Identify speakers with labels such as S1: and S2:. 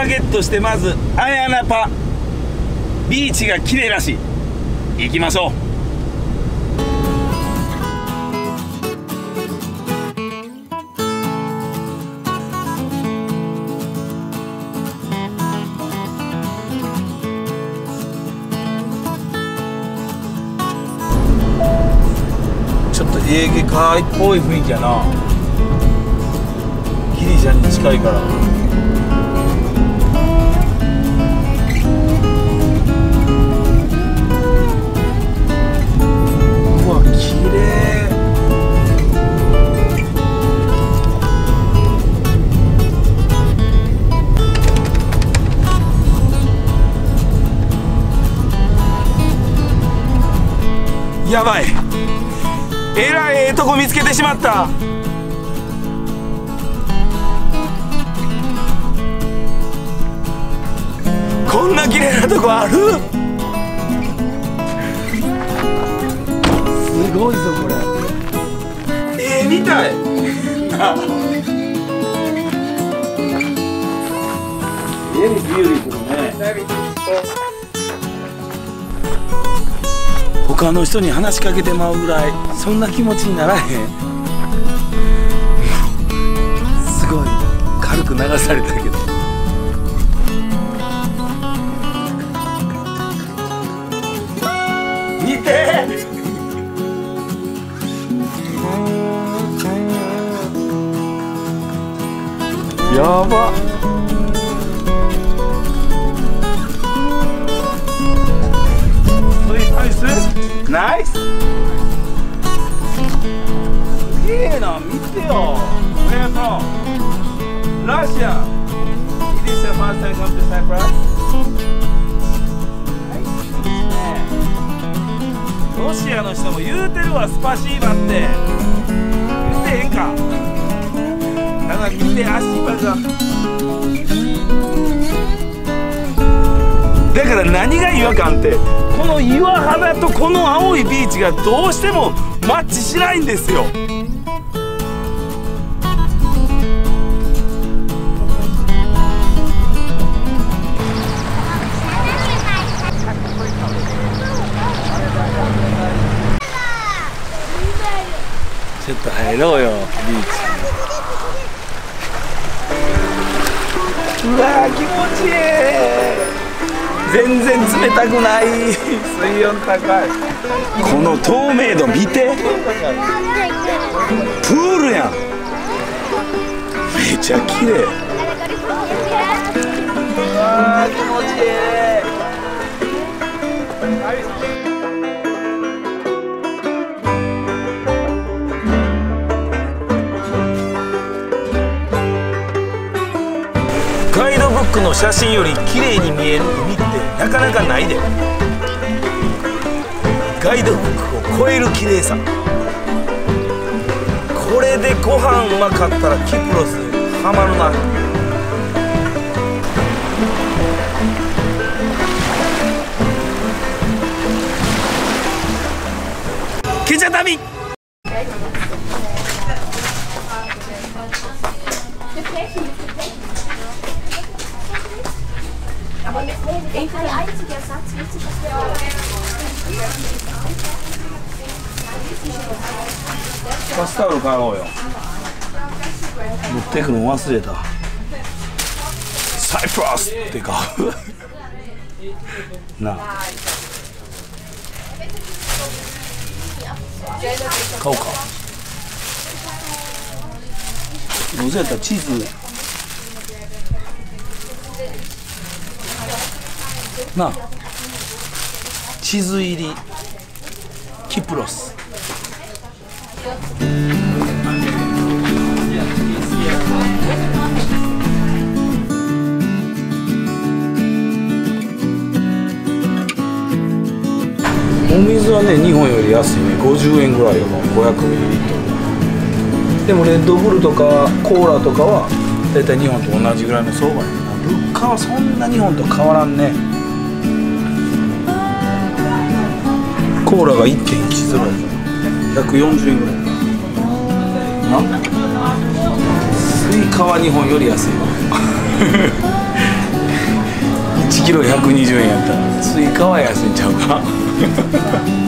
S1: ゲットして、まずアヤナパビーチが綺麗らしい。行きましょう。ちょっとエーゲ海っぽい雰囲気やな。ギリシャに近いから。うわ、綺麗。やばい、えらいとこ見つけてしまった。こんな綺麗なとこある？すごいぞこれ。見たい。Very beautiful ね。他の人に話しかけてまうぐらいそんな気持ちにならへん。すごい軽く流されたけど。見て。やば。ナイス。すげえな、見てよ。Where from? Russia. It is the first time come to Cyprus. ロシアの人も言うてるわ、スパシーバって。言ってへんか。だから見て、足場が。だから何が違和感って、この岩肌とこの青いビーチがどうしてもマッチしないんですよ。ちょっと入ろうよ、ビーチ。うわー、気持ちいい。全然冷たくない。水温高い。この透明度見て。プールやん。めちゃ綺麗。うわー、気持ちいい。ガイドブックの写真より綺麗に見える海ってなかなかないで。ガイドブックを超える綺麗さ。これでご飯うまかったらキプロスハマるな。ケチャ旅。バスタオル買おうよ。持ってくの忘れた。サイプラスって買う。なあ。買おうか。どうせやったらチーズ。なあ。チーズ入りキプロス。お水はね、日本より安いね。50円ぐらいよ、500ミリリットル。でもレッドブルとかコーラとかはだいたい日本と同じぐらいの相場や。物価はそんな日本と変わらんね。コーラが 1.10 やから140円ぐらい。スイカは日本より安いわ。 キロ120円やったらスイカは安いんちゃうか